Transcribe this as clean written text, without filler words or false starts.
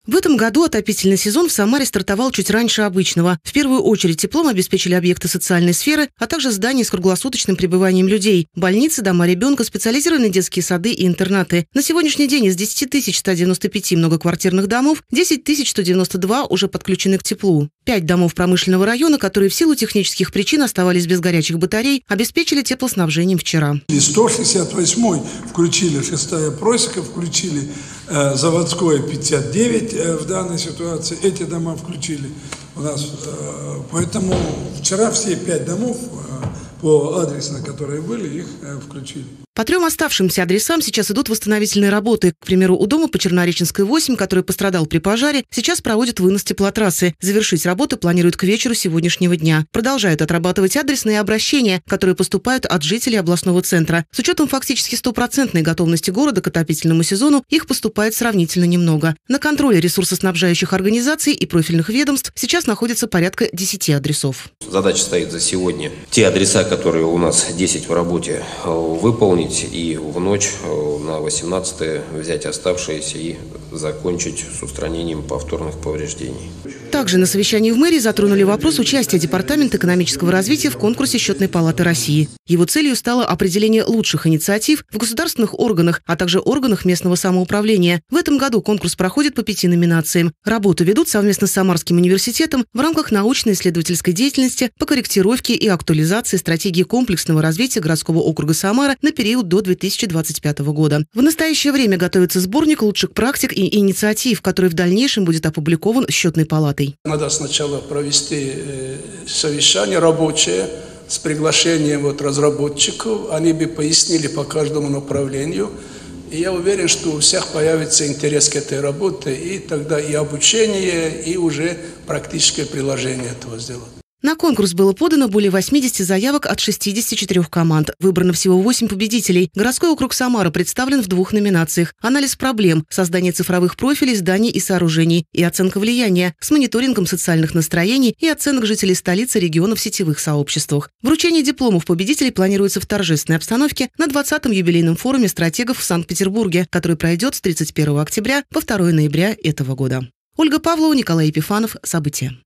В этом году отопительный сезон в Самаре стартовал чуть раньше обычного. В первую очередь теплом обеспечили объекты социальной сферы, а также здания с круглосуточным пребыванием людей, больницы, дома ребенка, специализированные детские сады и интернаты. На сегодняшний день из 10 195 многоквартирных домов 10 192 уже подключены к теплу. 5 домов промышленного района, которые в силу технических причин оставались без горячих батарей, обеспечили теплоснабжением вчера. 168-й включили, 6-я просека включили, заводское 59 в данной ситуации. Эти дома включили у нас. Поэтому вчера все 5 домов по адресно, которые были, их включили. По 3 оставшимся адресам сейчас идут восстановительные работы. К примеру, у дома по Чернореченской 8, который пострадал при пожаре, сейчас проводят вынос теплотрассы. Завершить работы планируют к вечеру сегодняшнего дня. Продолжают отрабатывать адресные обращения, которые поступают от жителей областного центра. С учетом фактически 100% готовности города к отопительному сезону, их поступает сравнительно немного. На контроле ресурсоснабжающих организаций и профильных ведомств сейчас находится порядка 10 адресов. Задача стоит за сегодня. Те адреса, которые у нас 10 в работе, выполнить и в ночь на 18-е взять оставшиеся и закончить с устранением повторных повреждений. Также на совещании в мэрии затронули вопрос участия Департамента экономического развития в конкурсе Счетной палаты России. Его целью стало определение лучших инициатив в государственных органах, а также органах местного самоуправления. В этом году конкурс проходит по 5 номинациям. Работу ведут совместно с Самарским университетом в рамках научно-исследовательской деятельности по корректировке и актуализации стратегии комплексного развития городского округа Самара на период до 2025 года. В настоящее время готовится сборник лучших практик и инициатив, который в дальнейшем будет опубликован Счетной палатой. Надо сначала провести совещание рабочее с приглашением разработчиков. Они бы пояснили по каждому направлению. И я уверен, что у всех появится интерес к этой работе, и тогда и обучение, и уже практическое приложение этого сделать. На конкурс было подано более 80 заявок от 64 команд. Выбрано всего 8 победителей. Городской округ Самара представлен в 2 номинациях. Анализ проблем, создание цифровых профилей зданий и сооружений и оценка влияния с мониторингом социальных настроений и оценок жителей столицы региона в сетевых сообществах. Вручение дипломов победителей планируется в торжественной обстановке на 20-м юбилейном форуме стратегов в Санкт-Петербурге, который пройдет с 31 октября по 2 ноября этого года. Ольга Павлова, Николай Епифанов. События.